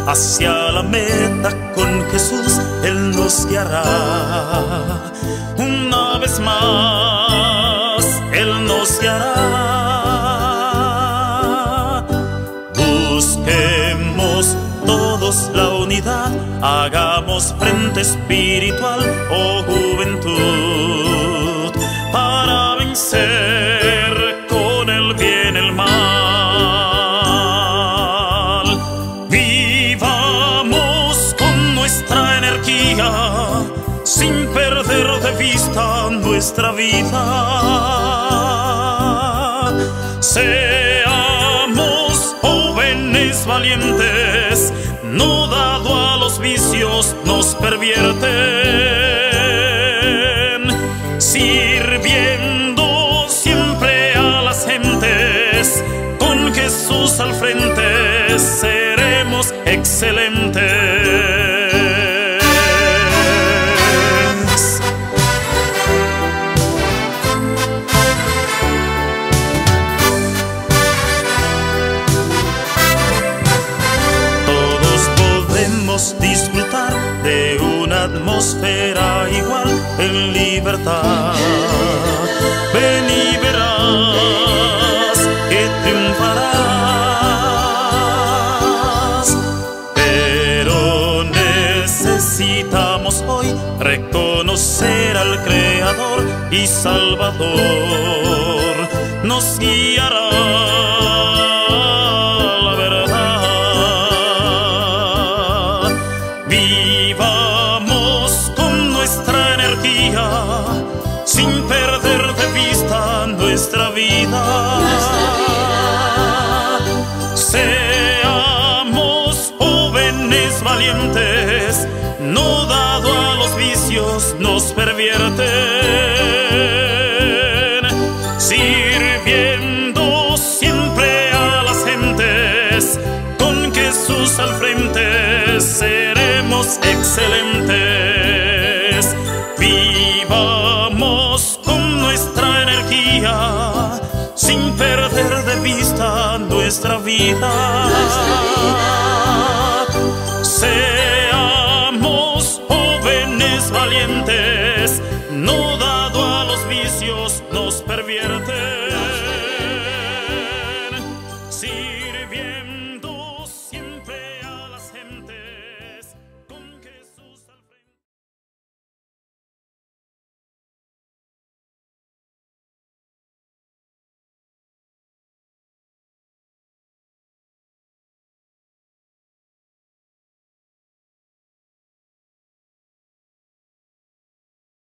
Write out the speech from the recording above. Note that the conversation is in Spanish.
hacia la meta con Jesús, Él nos guiará. Una vez más, Él nos guiará. Busquemos todos la unidad, hagamos frente espiritual, oh juventud, para vencer con el bien el mal. Vivamos con nuestra energía, sin perder de vista nuestra vida. Seamos jóvenes valientes, no dado a los vicios nos pervierten, sirviendo siempre a las gentes, con Jesús al frente seremos excelentes. Disfrutar de una atmósfera igual en libertad. Ven y verás que triunfarás. Pero necesitamos hoy reconocer al Creador y Salvador. Nos guiará la verdad. Vivamos con nuestra energía, sin perder de vista nuestra vida. Seamos jóvenes valientes, no dado a los vicios nos pervierten, sirviendo siempre a las gentes, con Jesús al frente seremos excelentes. Vivamos con nuestra energía, sin perder de vista nuestra vida. Seamos jóvenes valientes,